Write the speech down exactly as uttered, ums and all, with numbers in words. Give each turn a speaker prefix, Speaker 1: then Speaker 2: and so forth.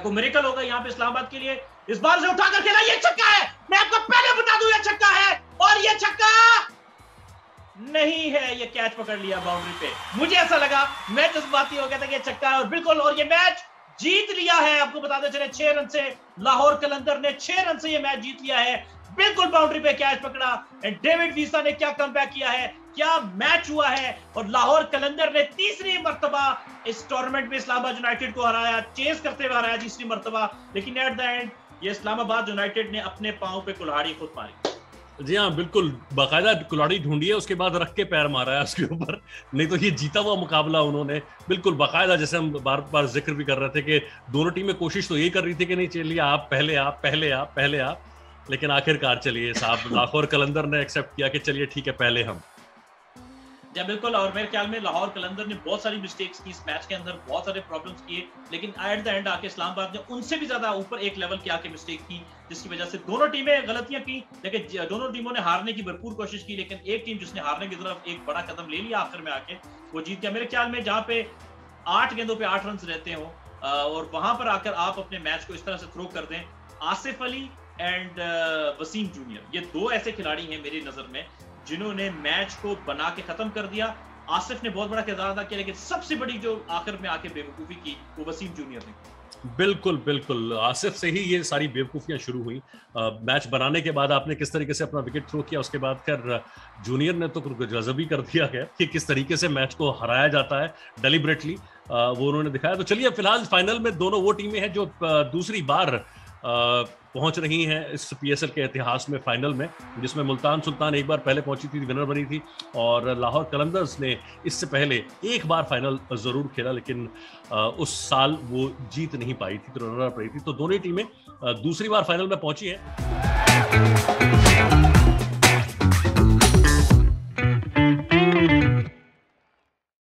Speaker 1: कोई मिरेकल होगा यहाँ पे इस्लामाबाद के लिए? इस बार से उठाकर खेला, ये छक्का है, मैं आपको पहले बता दूं ये छक्का है, और ये छक्का नहीं है, ये कैच पकड़ लिया बाउंड्री पे। मुझे ऐसा लगा, मैं जज्बाती हो गया था कि ये छक्का है, और बिल्कुल, और ये मैच जीत लिया है। आपको बताते चले छह रन से लाहौर कलंदर ने छह रन से ये मैच जीत लिया है, बिल्कुल बाउंड्री पे कैच पकड़ा। एंड डेविड वीसा ने क्या कमबैक किया है, क्या मैच हुआ है, और लाहौर कलंदर ने तीसरी मर्तबा इस टूर्नामेंट में इस्लामाबाद यूनाइटेड को हराया, चेस करते हुए हराया तीसरी मर्तबा। लेकिन एट द एंड ये इस्लामाबाद यूनाइटेड ने अपने पांव पे कुल्हाड़ी खुद मारी।
Speaker 2: जी हाँ, बिल्कुल, बाकायदा कुल्हाड़ी ढूंढी है, उसके बाद रख के पैर मारा है उसके ऊपर, नहीं तो ये जीता हुआ मुकाबला उन्होंने बिल्कुल बाकायदा, जैसे हम बार बार जिक्र भी कर रहे थे कि दोनों टीमें कोशिश तो यही कर रही थी कि नहीं चलिए आप पहले आप पहले आप पहले आप लेकिन आखिरकार चलिए साहब लाहौर कलंदर ने एक्सेप्ट किया कि चलिए ठीक है पहले हम।
Speaker 1: या बिल्कुल, और मेरे ख्याल में लाहौर कलंदर ने बहुत सारी मिस्टेक्स की इस मैच के अंदर, बहुत सारे प्रॉब्लम्स किए, लेकिन एट द एंड आके इस्लामाबाद ने उनसे भी ज्यादा ऊपर एक लेवल के आके मिस्टेक की, जिसकी वजह से दोनों टीमें गलतियां की, लेकिन दोनों टीमों ने हारने की भरपूर कोशिश की, लेकिन एक टीम जिसने हारने की तरफ एक बड़ा कदम ले लिया आखिर में आके, वो जीत गया। मेरे ख्याल में जहाँ पे आठ गेंदों पे आठ रन रहते हो और वहां पर आकर आप अपने मैच को इस तरह से थ्रो कर दें, आसिफ अली एंड वसीम जूनियर, ये दो ऐसे खिलाड़ी हैं मेरी नजर में जिन्होंने मैच को बना के खत्म कर दिया। आसिफ ने बहुत बड़ा किरदार अदा किया, लेकिन सबसे बड़ी जो आखिर में आके बेवकूफी की वो वसीम जूनियर ने।
Speaker 2: बिल्कुल बिल्कुल, आसिफ से ही ये सारी बेवकूफियां शुरू हुई। आ, मैच बनाने के बाद आपने किस तरीके से अपना विकेट थ्रो किया, उसके बाद फिर जूनियर ने तो गजब ही कर दिया है कि किस तरीके से मैच को हराया जाता है डेलिबरेटली, वो उन्होंने दिखाया। तो चलिए फिलहाल फाइनल में दोनों वो टीमें हैं जो दूसरी बार पहुंच रही हैं इस पीएसएल के इतिहास में फाइनल में, जिसमें मुल्तान सुल्तान एक बार पहले पहुंची थी, विनर बनी थी, और लाहौर कलंदर्स ने इससे पहले एक बार फाइनल जरूर खेला, लेकिन उस साल वो जीत नहीं पाई थी, तो रनर अप रही थी। तो दोनों टीमें दूसरी बार फाइनल में पहुंची हैं।